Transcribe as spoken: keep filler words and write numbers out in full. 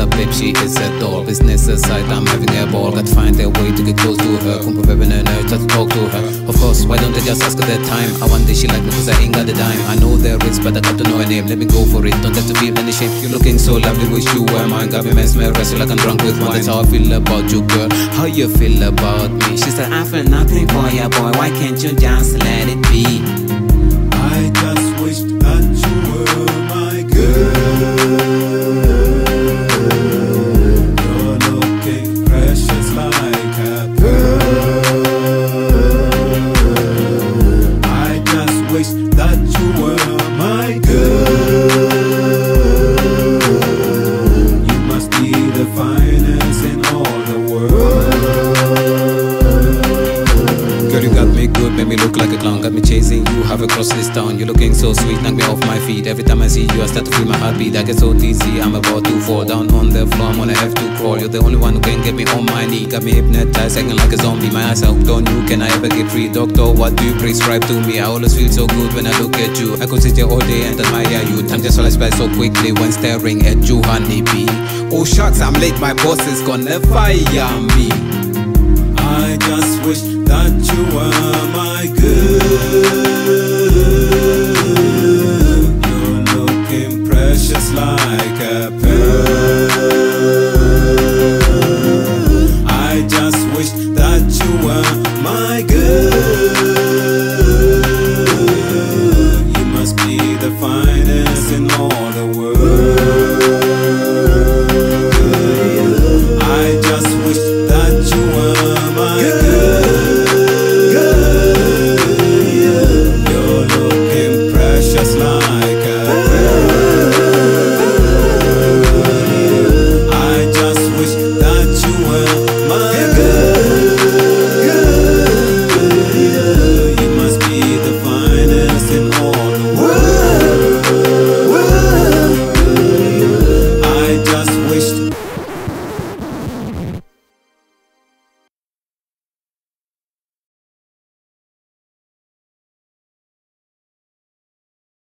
up, babe, she is a doll. Business aside, I'm having a ball. Gotta find a way to get close to her. Come with an urge to talk to her. Of course, why don't they just ask her that time? I wonder she like me cause I ain't got a dime. I know there is, but I got to know her name. Let me go for it, don't have to feel any shame. You're looking so lovely, wish you were mine. Got me mesmerized, so like I'm drunk with wine. That's how I feel about you, girl. How you feel about me? She said, I feel nothing for ya, boy. Why can't you just let it be? I just wish that you were my girl. You're looking precious like a pearl. I just wish that you were my girl. You must be the finest in all the world. Girl, you got me good, made me look like a clown. Got me chasing you, have across this town. You're looking so sweet, knock me off my feet. Every time I see you, I start to feel my heartbeat. I get so dizzy, I'm about to fall down on the floor. I'm gonna have to crawl. You're the only one who can get me on my knee. Got me hypnotized, acting like a zombie. My eyes are hooked on you, can I ever get free? Doctor, what do you prescribe to me? I always feel so good when I look at you. I could sit here all day and admire you. Time just flies by so quickly when staring at you, honeybee. Oh shucks, I'm late, my boss is gonna fire me. I just wish that you were my girl.